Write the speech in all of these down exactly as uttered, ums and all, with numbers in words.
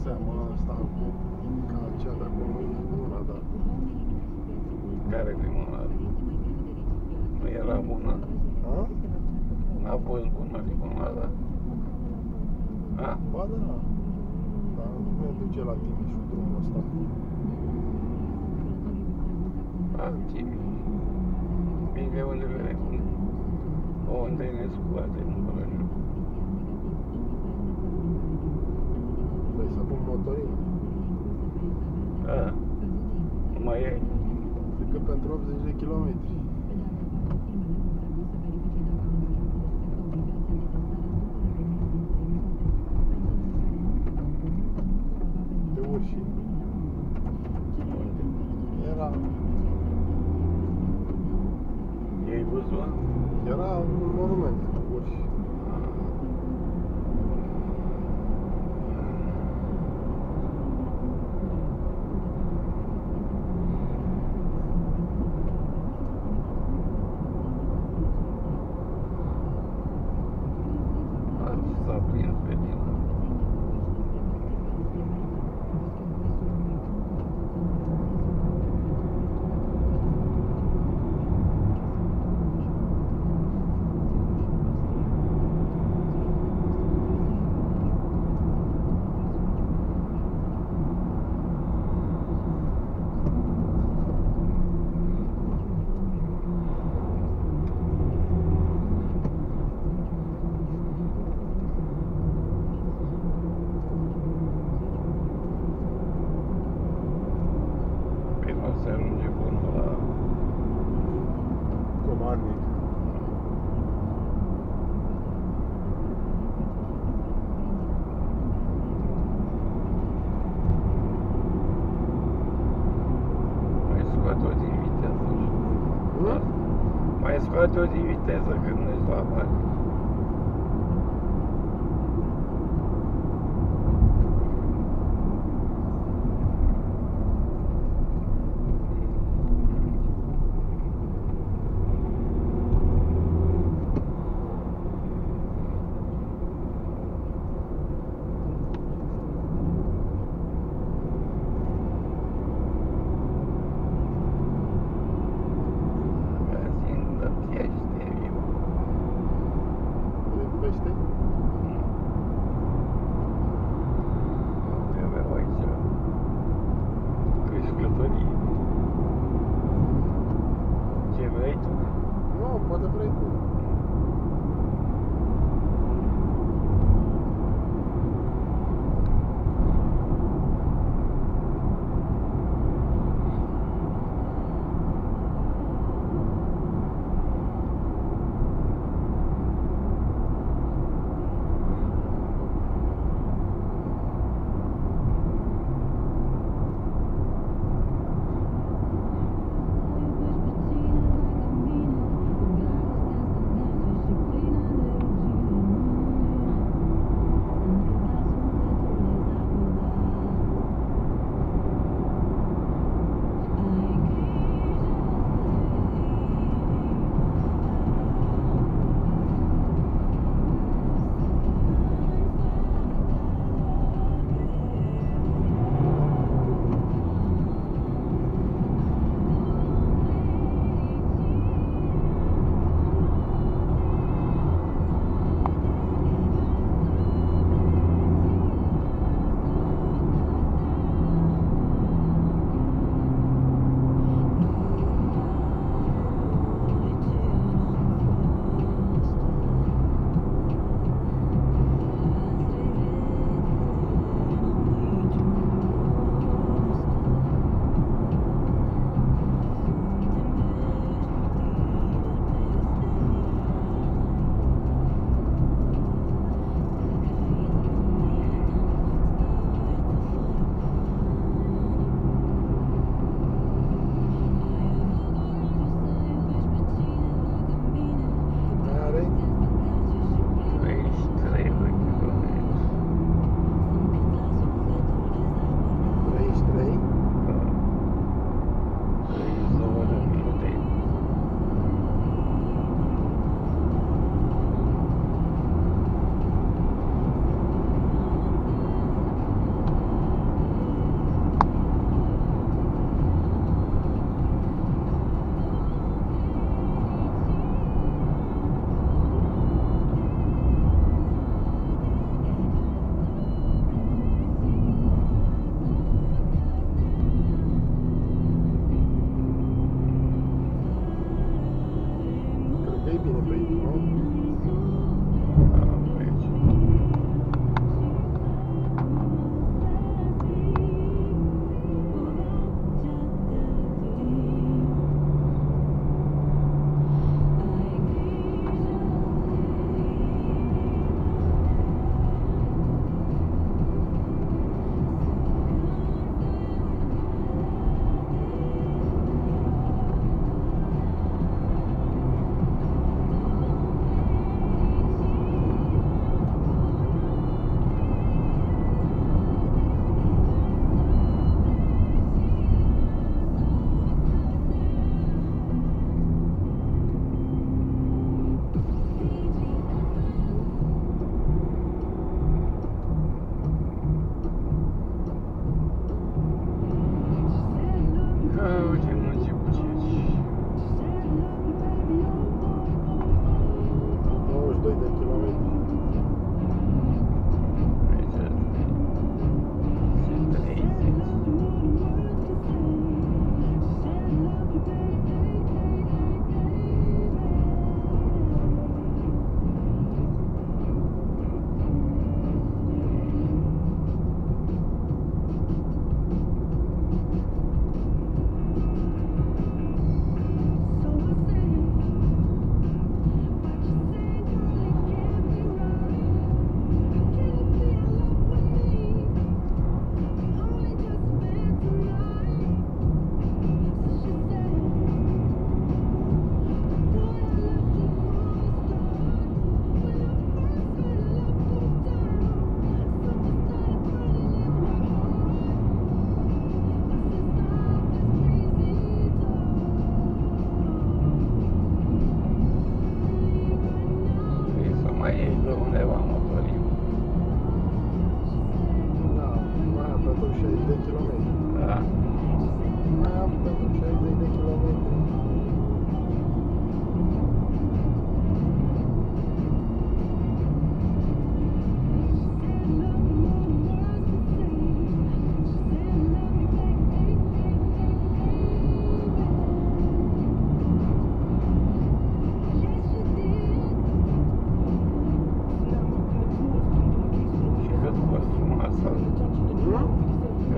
seama asta cu ca cea de acolo e bună, dar... Care limonadă? Nu era bună? A? N-a fost bună limonada? A? Ba da, dar nu mi duce la Timiș drumul ăsta. La Timiș. Bine, unde vedem? Unde ne scoate în Bălăjul? Vrei să pun motorină? Da. Nu mai e? Decât pentru optzeci de kilometri. Te urci. Unde? Era... Ei văzut? Era un monument, urci. S-a prins pe tine. Se ajunge până la Comarnic. mai scoate-o din viteză. Nu? Mai scoate-o din viteză când ești la mare. Magazin de piește, viu.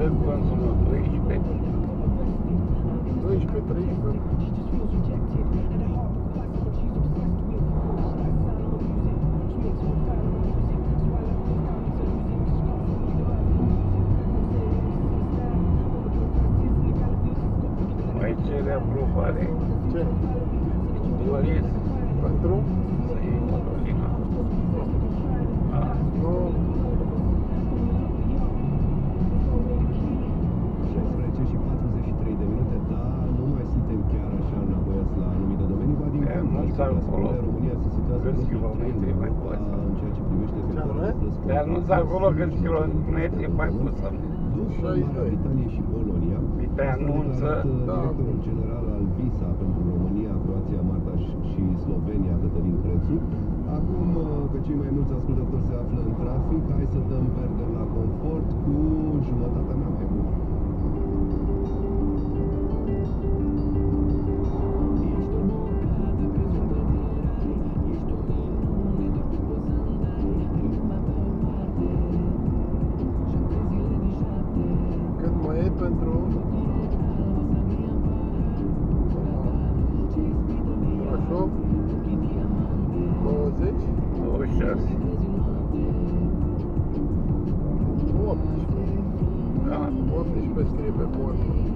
Vezi cum sunt doisprezece. doisprezece, treisprezece. Mai cere aprobare. Ce? Doris Pentru? să iei motorina. Da. Nu. șaisprezece și patruzeci și trei de minute, dar nu mai suntem chiar așa înapoiați la anumite domenii, ba din E, contră, mulți la acolo. Spune, România se situează Câți pe locul trei kilometri în mai Europa poți? în ceea ce privește efectuarea anume? de plăți. Dar nu-s acolo câți kilometri mai pus să După șaizeci și Marea doi. Britanie și Polonia, Pe asta a anunță, declarat, da. directorul general al VISA pentru România, Croația, Malta și- și Slovenia, Cătălin Crețu. Acum că cei mai mulți ascultători se află în trafic, hai să dăm verde la confort cu jumătatea mea mai bună. Cât mai e pentru... Brașov? douăzeci? douăzeci și șase. optsprezece. Da. optsprezece scrie pe bord.